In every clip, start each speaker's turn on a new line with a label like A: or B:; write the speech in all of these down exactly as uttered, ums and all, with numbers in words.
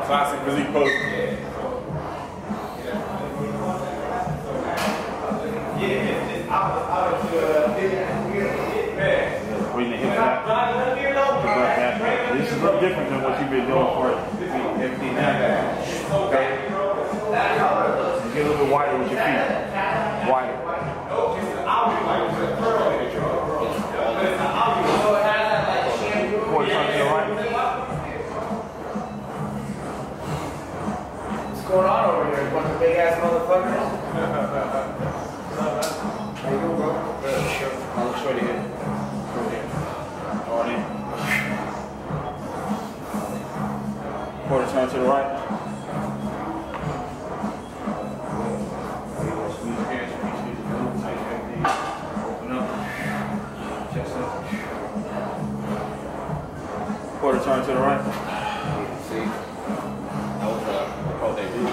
A: Classic physique pose.
B: Bring the hips back. This is a little different than what you've been doing for everything now. Okay. Get a little bit wider with your feet. Wider. Forward turn to the right.
C: What's going on over here? A bunch of big ass motherfuckers? How you doing, bro?
B: I'll look straight ahead. Already. Quarter turn to the right. Squeeze your hands, squeeze the glutes, tighten everything. Open up. Chest up. Quarter turn to the right.
C: See? That was uh, what they do.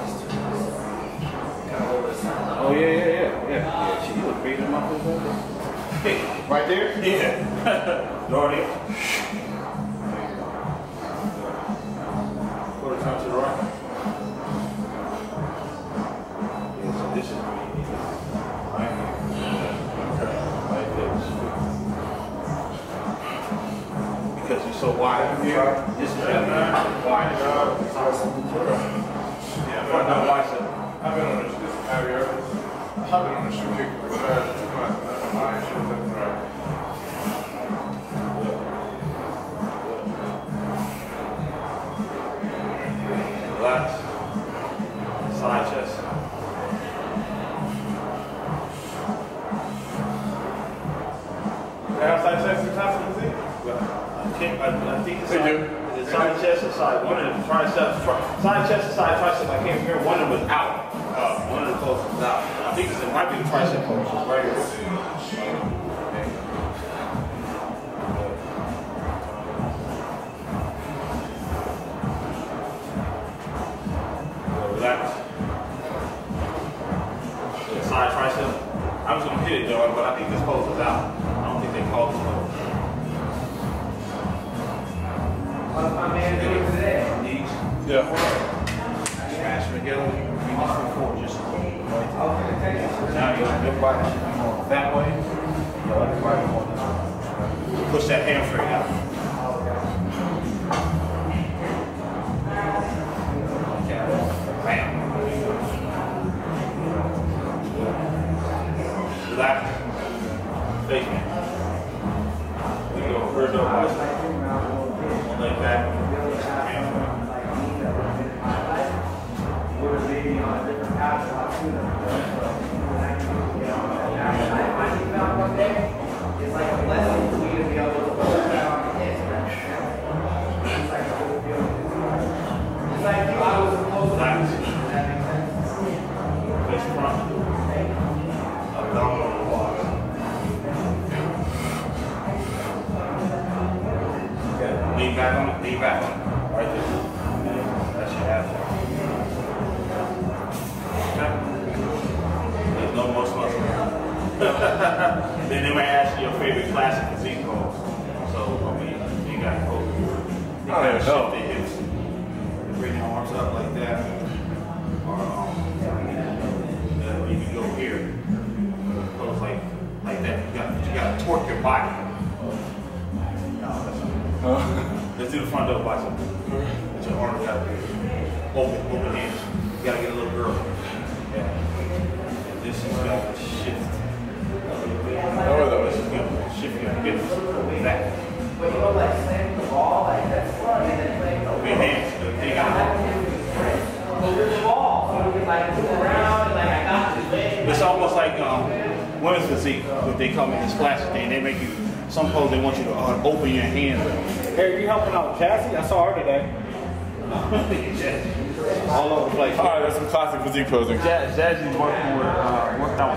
B: Oh yeah, yeah, yeah, yeah. Yeah, she was beating my foot right there.
C: Right there?
B: Yeah. Already. Quarter turn to the right. Yeah, so this is where you need it. Right? Like this. Because you're so wide up here, this is really wide. Yeah, front down wide.
A: I've been on this, this have you heard this? I've been on the shoe kick for the last two months. My shoe left right.
B: Relax. Side chest.
A: They have side chest in classic physique?
B: Well, I think, I, I think it's
A: They
B: side,
A: do.
B: is it side chest or side? One of the triceps, tri side chest or side tricep. I can't remember. One of them was out. Uh, one of the poses was out. I think it's, it might be the tricep pose. It's right here. Relax. The side tricep. I was gonna hit it though, but I think this pose was out. I don't think they called this pose.
C: What's my man doing today?
B: Knees.
A: Yeah.
B: Smash together. Bring this one forward. Just right
C: Okay,
B: now, your body should be going that way. Your other body going this way. Push that hamstring out. Bam. Relax. Face me. We go first over bicep. One leg back. Hamstring.
C: maybe on a different path to how to do them. I found one day, it's like a blessing for me to be able to put that on the Instagram. It's like a whole deal. It's like I was supposed to do. Does that make sense?
B: Face front. Abdominal walk. Lean back on it, lean back on it. Right there. That's your abs. Okay. There's no more muscle. Then they might ask you your favorite classic physique pose. So, I mean, you got to go. You got to shift the hips. Bring your arms up like that. Or, um, uh, you can go here. Pose like, like that. You got, you got to torque your body. Let's do the front double bicep. Get your arms out there. Open, open hands. You gotta get a little girl. Yeah. And this is gotta shift.
A: Oh,
B: This is good. Shift your hips back.
C: But you know, like slamming the ball, like that's fun, and then playing the
B: Open your hands. They got
C: But with the ball, so we can like move around, and like I got this leg.
B: It's almost like um, women's physique. What they come in this plastic thing. They make you, some pose they want you to uh, open your hands up.
D: Hey, are you helping out Cassie? I saw her today. All over the place.
A: All right, that's some classic physique posing.
B: Jazzy's working with, uh, working out